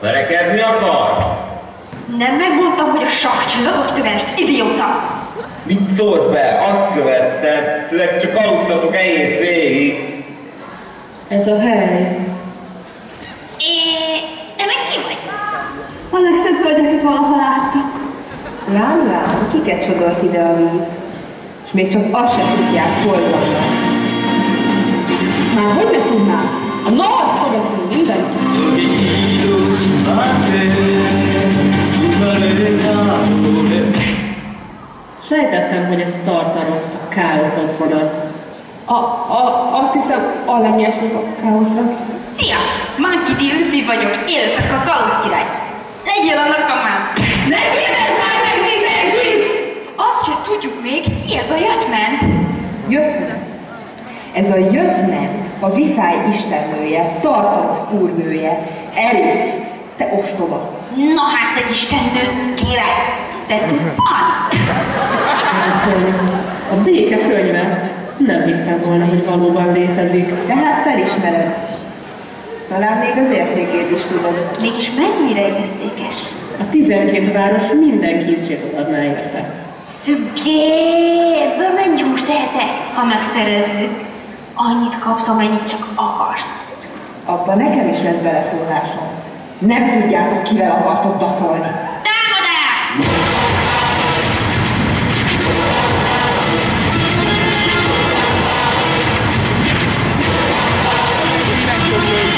Verekedni akar? Nem megmondtam, hogy a sakkcsillagot kövest, idióta! Mit szólsz be? Azt követted, csak aludtatok egész végig. Ez a hely. Te meg ki vagy? A legszebb hölgy, akit valaha láttak. Lám, kiket csodolt ide a víz? És még csak azt se tudják, hol vannak. Már hogy ne tudnám? A nagy szobatunk mindenki. Sejtettem, hogy ez Tartarosz, a káosz otthona. Azt hiszem, alányásnak a káoszra. Szia! Monkey D. Luffy vagyok, éltek a Galasz király. Legyél a lakamám! Ne kérdezz már meg mindenkit! Azt se tudjuk még, ki ez a jöttment. Jöttment. Ez a jöttment a viszály istennője, Tartarosz úrnője, Eris, te ostoba. Na hát egy istennő, király! Te tudtad? Ez a könyv. A béke könyve. Nem hittem volna, hogy valóban létezik. Tehát felismered. Talán még az értékét is tudod. Mégis mennyire értékes? A 12 város minden kincsét adná érte. Szüggéből mennyi húst tehetek, ha megszerezzük? Annyit kapsz, amennyit csak akarsz. Abban nekem is lesz beleszólásom. Nem tudjátok, kivel akartok dacolni. Támadás! Megköszönjük!